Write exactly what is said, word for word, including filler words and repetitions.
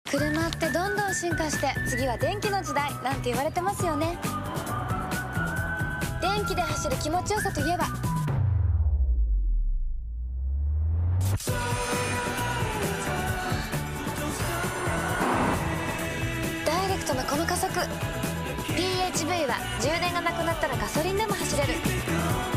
車ってどんどん進化して次は電気の時代なんて言われてますよね。電気で走る気持ちよさといえばダイレクトなこの加速。 ピーエイチブイ は充電がなくなったらガソリンでも走れる。